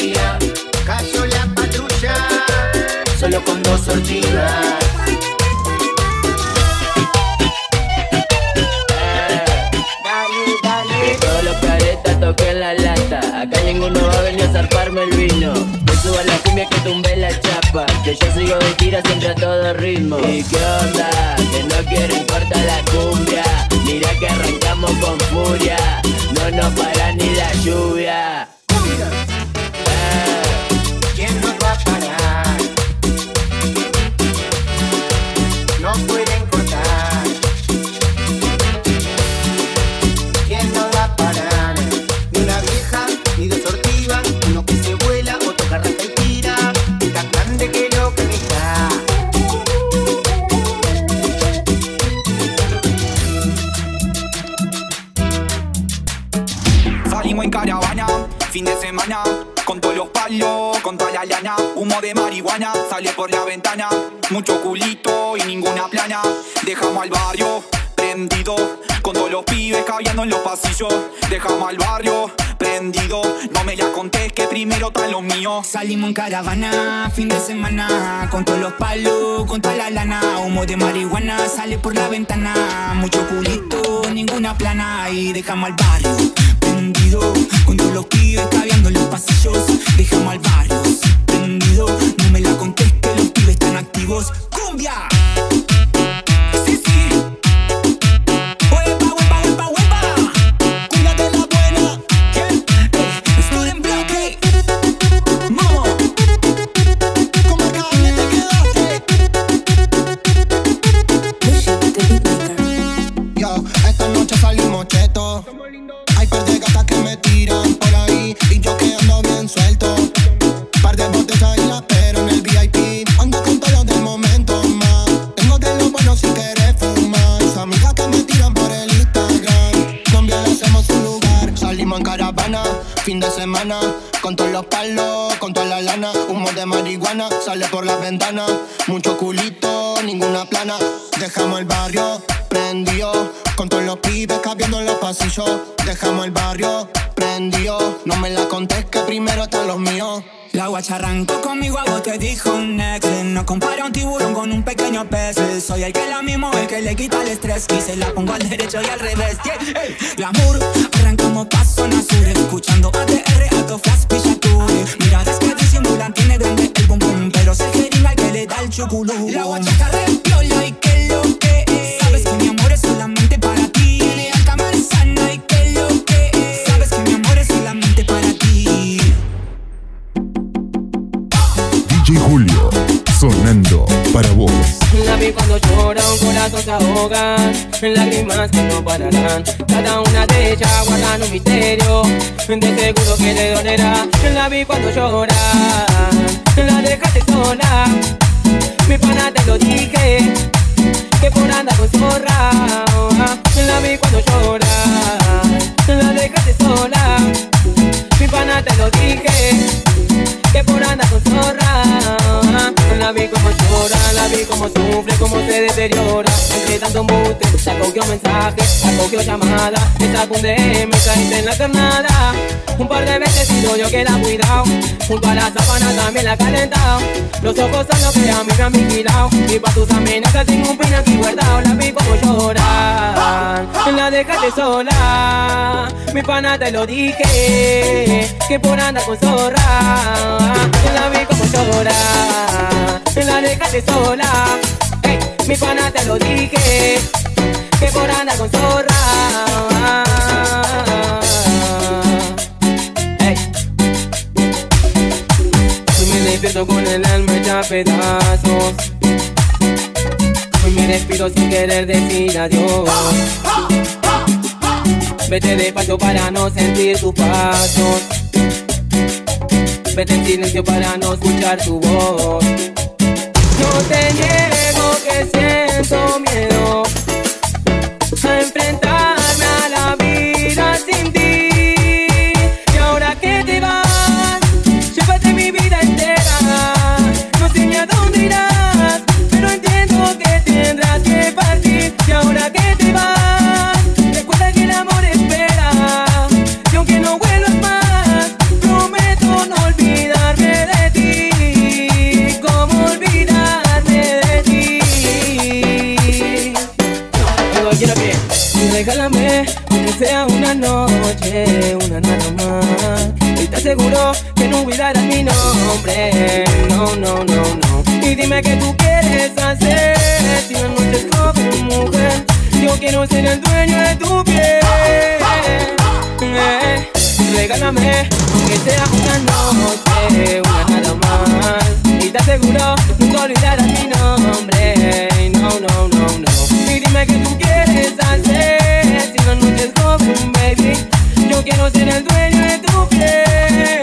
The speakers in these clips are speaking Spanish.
policía, cayó la patrulla, solo con 2 sortidas. Que todos los caretas toquen la lata, acá ninguno va a venir a zarparme el vino. Me subo a la cumbia que tumbé la chapa, que yo sigo de gira siempre a todo ritmo. ¿Y qué onda? Que no quiero importar la cumbia, mira que arrancamos con furia, no nos para ni la lluvia. ¿Quién nos va a parar? No pueden cortar. ¿Quién nos va a parar? Ni una vieja, ni 2 sortivas, uno que se vuela, otro que arranca y tira, y tan grande que lo que está. Salimos en caravana, fin de semana, con todos los palos, con toda la lana. Humo de marihuana sale por la ventana, mucho culito y ninguna plana. Dejamos al barrio prendido, con todos los pibes caviando en los pasillos. Dejamos al barrio prendido, no me la contés que primero están los míos. Salimos en caravana, fin de semana, con todos los palos, con toda la lana. Humo de marihuana sale por la ventana, mucho culito, ninguna plana. Y dejamos al barrio prendido, con todos los pibes caviando en los pasillos. Dejamos al barrio prendido, no me la contés que los pibes están activos. ¡Cumbia! Sí, sí. ¡Huepa, huepa, huepa, huepa! ¡Cumbia de la buena! ¿Quién? Student Block, hey. ¡Momo! ¿Cómo cabrón te quedaste? Yo, esta noche salimos cheto. Hay par de gatas que me tiran por ahí y yo que ando bien suelto. Par de botellas y la espero en el VIP. Ando con todo del momento más. Tengo de lo bueno si quieres fumar. Sus amigas que me tiran por el Instagram. Colombia le hacemos un lugar. Salimos en caravana, fin de semana, con todos los palos, con toda la lana. Humo de marihuana sale por la ventana, mucho culito, ninguna plana. Dejamos el barrio prendido, con todos los pibes cabiendo en los pasillos. Dejamos el barrio prendido, no me la contés que primero están los míos. La guacha arrancó conmigo, a vos te dijo un ex. No compara un tiburón con un pequeño pez. Soy el que la mimo, el que le quita el estrés. Y se la pongo al derecho y al revés. Yeah, hey. Glamour, arrancamos pa' zona sur, escuchando ATR, Alto Flash, Pichature. Miradas que disimulan, tiene grande el bum bum, pero se jeringa el que le da el chuculú. La guacha está de piola y que lo que es. Sabes que mi amor es solamente para ti. Tiene alta manzana y que lo que es. Sabes que mi amor es solamente para ti. DJ Julio, sonando para vos. La vi cuando llora, un corazón se ahoga, lágrimas que no pararán. Cada una de ellas guardan un misterio, de seguro que le dolerá. La vi cuando llora, la dejaste sola. Mi pana te lo dije, que por andar con zorra. La vi cuando llora, la dejaste sola. Mi pana te lo dije, que por andar con zorra. La vi como llora, la vi como sufre, como se deteriora. Entre tanto embute, la cogió mensaje, la cogió llamada. Me sacó un DM, caíste en la carnada. Un par de veces he sido yo que la he cuidado, junto a la sábana también la he calentado. Los ojos son los que a mí me han vigilado, y pa' tus amenazas tengo un pin aquí guardado. La vi como llora, la dejaste sola. Mi pana te lo dije, que por andar con zorra. La vi como llora, la dejaste sola. Hey, mi pana te lo dije, que por andar con zorra. Hey. Hoy me despierto con el alma hecha pedazos. Hoy me despido sin querer decir adiós. Vete despacio para no sentir tus pasos. Vete en silencio para no escuchar tu voz. No te niego que siento miedo a enfrentarme a la vida sin ti. Y ahora que te vas, llévate mi vida entera. No sé ni a dónde irás, pero entiendo que tendrás que partir. Y ahora que te vas, recuerda que el amor espera. Y aunque no vuelvas más, prometo no olvidar. aseguro que no olvidarás mi nombre. No, no, no, no. Y dime qué tú quieres hacer. Si la noche es joven, mujer, yo quiero ser el dueño de tu piel. Regálame, aunque sea una noche, una nada más. Y te aseguro, nunca olvidarás mi nombre. No, no, no, no. Y dime qué tú quieres hacer. Si la noche es joven, baby, yo quiero ser el dueño de tu piel.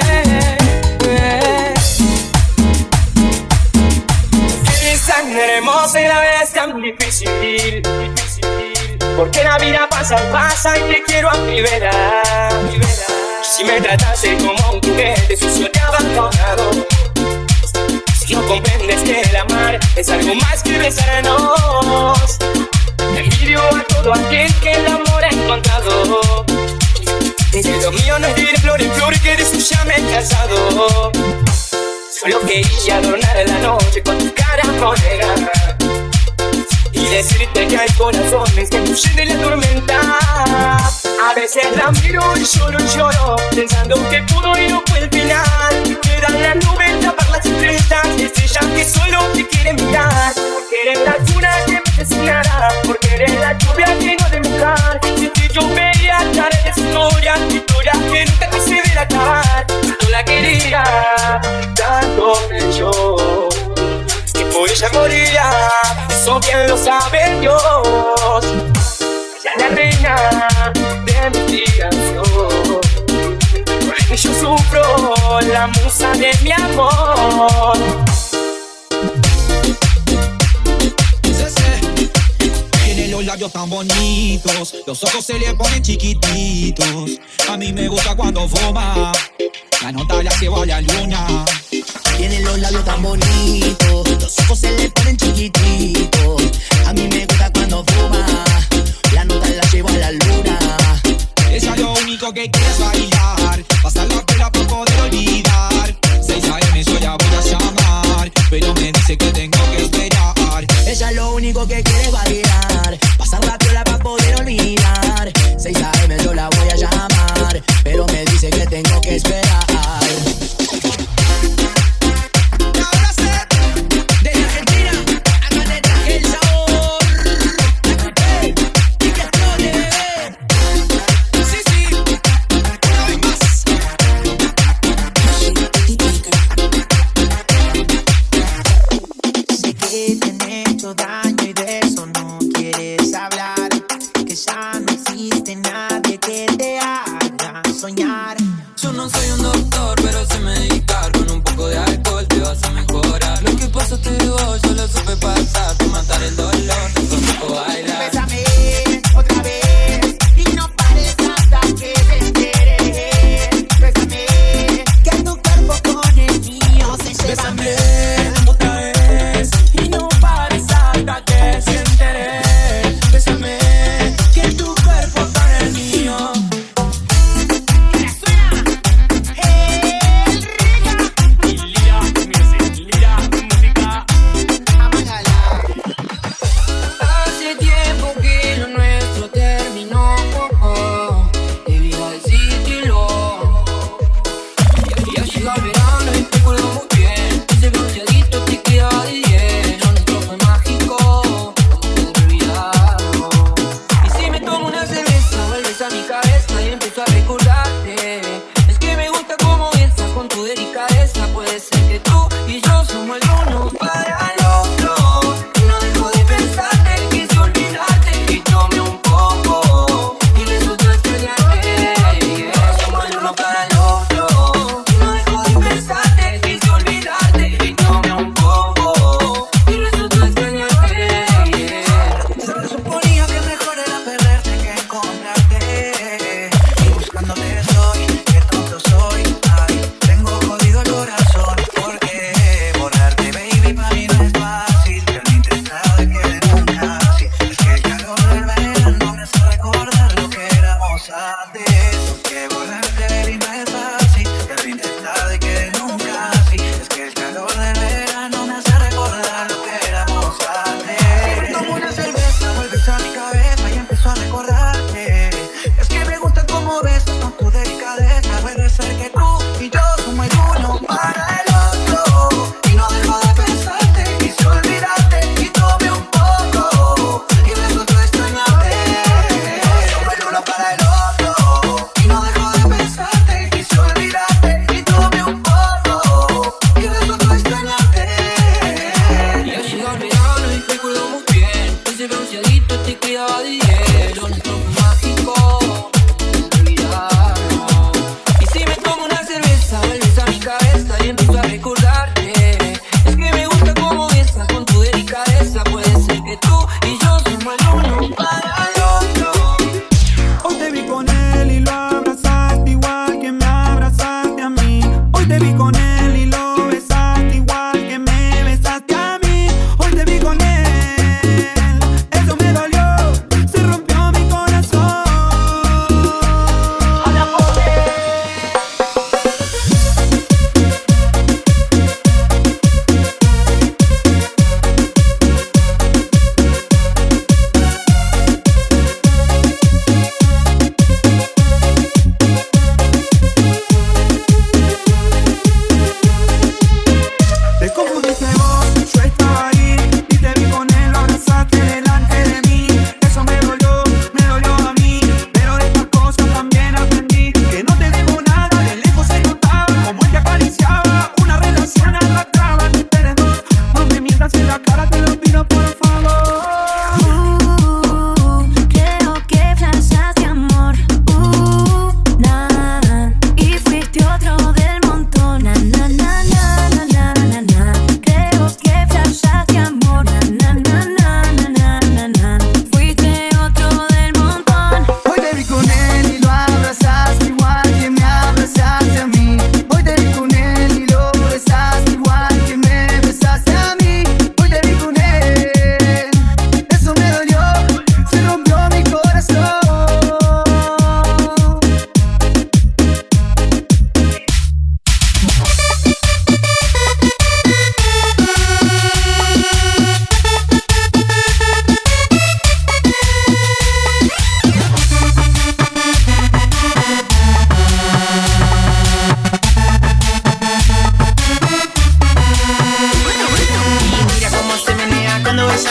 Tan hermosa y la vida es tan difícil, porque la vida pasa y pasa y te quiero a mi vera. Si me trataste como un juguete sucio y abandonado, si no comprendes que el amar es algo más que besarnos, envidio a todo aquel que el amor ha encontrado. Que lo mío no es ir de flor en flor y que de suya me he casado. Solo quería adornar la noche con tu cara morena y decirte que hay corazones que huyen de la tormenta. A veces la miro y lloro, pensando que pudo y no fue el final. Quedan las nubes, tapar las estrellas, estrellas que solo te quieren mirar. Porque eres la luna que me destinará, porque eres la lluvia que no de mojar. Si que yo veía tarde de historia que nunca quise ver acabar. Yo la quería tanto yo, que por ella moría, eso bien lo sabe Dios. Ella es la reina de mi tiración, por ella yo sufro, la musa de mi amor. Tiene los labios tan bonitos, los ojos se le ponen chiquititos. A mí me gusta cuando fuma, la nota la llevo a la luna. Tiene los labios tan bonitos, los ojos se le ponen chiquititos. A mí me gusta cuando fuma, la nota la llevo a la luna. Ella lo único que quiere es bailar, pasar la pela para poder olvidar. 6 AM yo la voy a llamar, pero me dice que tengo que esperar. Ella lo único que quiere es bailar, pasar la piola para poder olvidar. 6 AM yo la voy a llamar, pero me dice que tengo que esperar.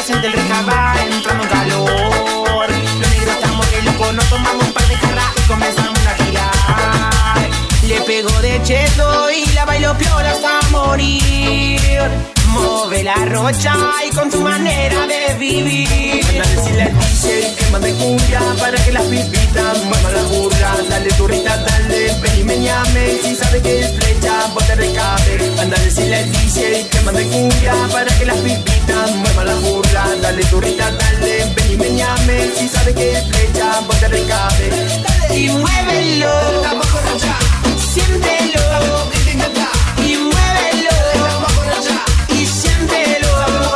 siente el recaba entrando en calor. Los negros estamos de loco, nos tomamos un par de jarras y comenzamos a girar. Le pego de cheto y la bailo piola hasta morir. Move la rocha y con tu manera de vivir. Anda a decirle al DJ que mande cumbia para que las pipitas muevan la burla. Dale turrita, dale, ven y meñame. Si sabe que es flecha, vos te recabe. Anda a decirle al DJ que mande cumbia para que las pipitas muevan la burla. Dale turrita, dale, ven y meñame. Si sabe que es flecha, vos te recabe. Y muévelo, siéntelo. Y muévelo. Y siéntelo.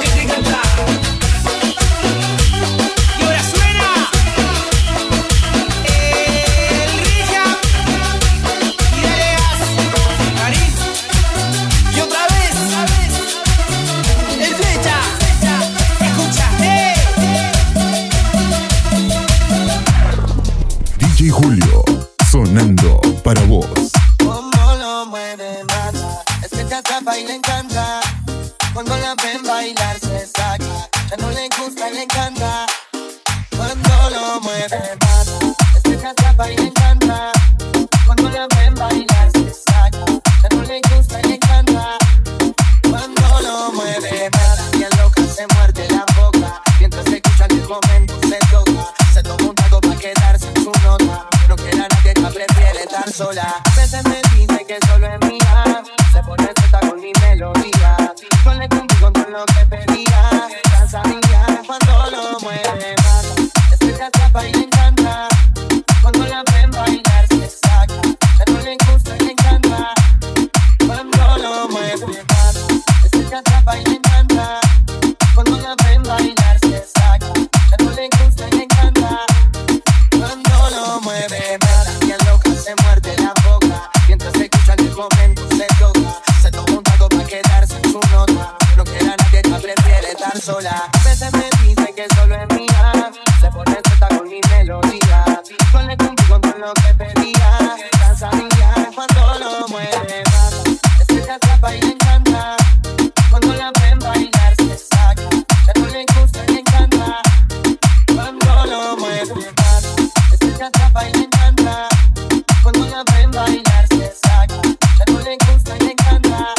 Y ahora suena el Rija. Y dale gas, Karim. Y otra vez el Flecha. Escucha, DJ Julio, sonando para vos. Como lo mueve mata, es que te atrapa y le encanta. Cuando la ven bailar se saca, ya no le gusta y le encanta. Cuando lo mueve mata, es que te atrapa y le encanta. Cuando la ven bailar se saca, ya no le gusta y le encanta. Cuando lo mueve mata, bien loca se muerde la boca. Mientras se escucha en el momento se toca. Se toma un trago pa' quedarse en su nota. No quiere a nadie, ella prefiere estar sola. A veces me dice que solo es mía. Se pone suelta con mi melodía. Yo le cumplí con lo que pedía. Ya sabía cuando lo mueve mata. Es que te atrapa y le encanta. Cuando la ven bailar se saca. Ya no le gusta y le encanta. Cuando lo mueve mata. Es que te atrapa y le encanta. Cuando la ven bailar se saca. Ya no le gusta y le encanta. Cuando lo mueve mata. Bien loca se muerde la boca. Mientras se escucha en el momento se toca. Se toma un trago pa' quedarse en su nota. No quiere a nadie, ella prefiere estar sola. A veces me dice que solo es mía. Se pone suelta con mi melodía. Yo le cumplí con lo que pedía. Ya sabía cuando lo mueve mata. Es que te atrapa y le encanta. Cuando la ven bailar se saca. Ya no le gusta y le encanta. Cuando lo mueve mata. Es que te atrapa y le encanta. Cuando la ven bailar se saca. Ya no le gusta y le encanta.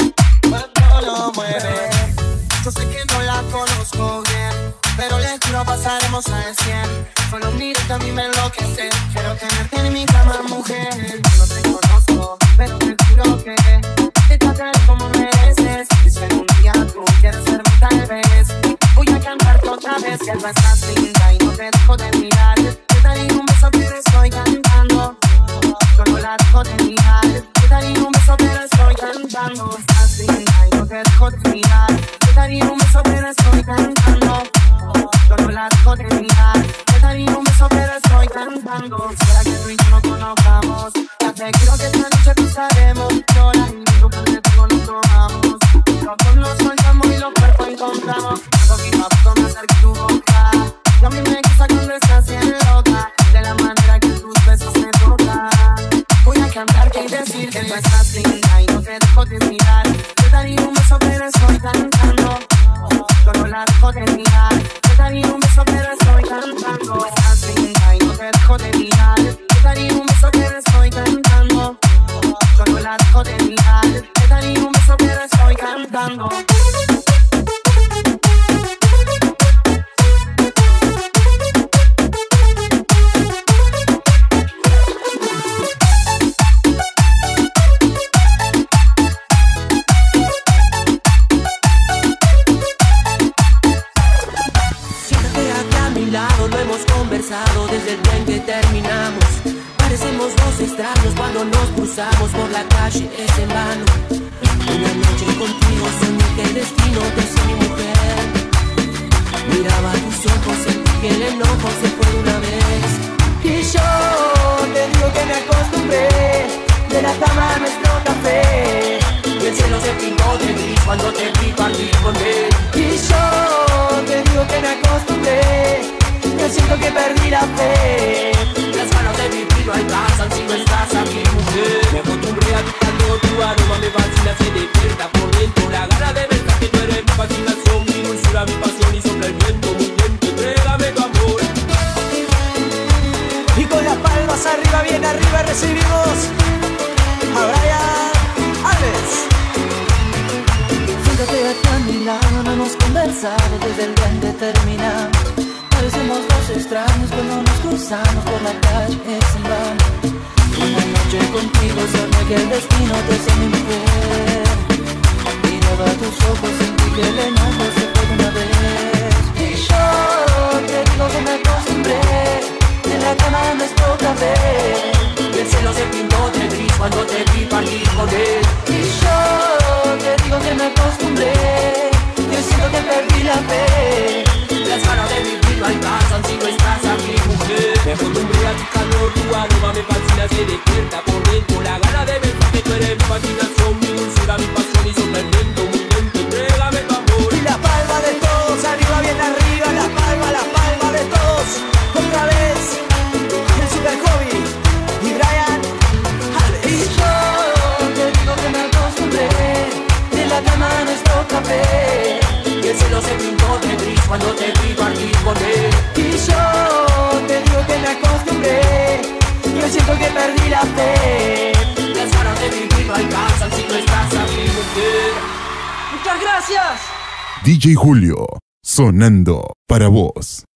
Cuando lo mueve. Yo sé que no la conozco bien, pero le juro pasaremos al 100. Solo miro que a mí me enloquece. Quiero tenerte en mi cama, mujer. Yo no te conozco, pero te juro que te trataré como mereces. Y si algún día tú quieres serme tal vez, voy a cantarte otra vez. Que no estás linda y no te dejo de mirar. Te daré un beso pero estoy cantando. Yo no la dejo de mirar. Te daré un beso pero estoy cantando. Estás linda y no te dejo de mirar. Te daré un beso pero estoy cantando. Yo no la dejo de mirar. Te daré un beso pero estoy cantando. Será que tú y yo no conozcamos. Ya te quiero que esta noche cruzaremos. Yo la invito porque tú nos tomamos. Los dos nos soltamos y los cuerpos encontramos. Poquito a poco me acerco a tu boca. Y a mí me gusta cuando estás bien loca. De la manera que tus besos me tocan. Voy a cantarte y decir que tú estás linda y no te dejo de mirar. Te daré un beso pero estoy cantando. Yo no la dejo de mirar. Te daré un beso pero estoy cantando. Estás linda y no te dejo de mirar. Te daré un beso pero estoy cantando. Yo no la dejo de mirar. Te daré un beso pero estoy cantando. Desde el día en que terminamos, parecemos dos extraños cuando nos cruzamos por la calle, es en vano. Una noche contigo soñé que el destino te hizo mi mujer. Miraba tus ojos, sentí que el enojo se fue de una vez. Y yo te digo que me acostumbré de la cama a nuestro café. Y el cielo se pintó de gris cuando te vi partir con él. Y yo te digo que me acostumbré. Yo siento que perdí la fe. Las ganas de vivir no alcanzan si no estás aquí, mujer. Me acostumbré a buscando tu aroma, me fascina, se despierta por dentro la gana de verdad que tú eres mi fascinación, mi dulzura, mi pasión y sopla desde el día en que terminamos. Parecemos dos extraños cuando nos cruzamos por la calle en vano. Una noche contigo soñé que el destino te hacía mi mujer. Miraba tus ojos, sentí que el enojo se fue de una vez. Y yo te digo que me acostumbré, en la cama de nuestro café, y el cielo se pintó de gris cuando te vi partir con él. Y yo te digo que me acostumbré, yo siento que perdí la fe. Las ganas de vivir no alcanzan si no estás aquí, mujer. Me acostumbré a tu calor, tu aroma me fascina, se despierta por dentro la gana de ver que tú eres mi fascinación, mi dulzura, mi pasión y sorprendente, muy lento, entrégame tu amor. Y la palma de todos, arriba bien arriba, la palma de todos. Otra vez, el Super Hobby y Brian Alves. Y yo te digo que me acostumbré, en la cama de nuestro café, y el cielo se pintó de gris cuando te vi partir con él. Y yo te digo que me acostumbré, yo siento que perdí la fe. Las ganas de vivir no alcanzan si no estás aquí, mujer. Muchas gracias. DJ Julio, sonando para vos.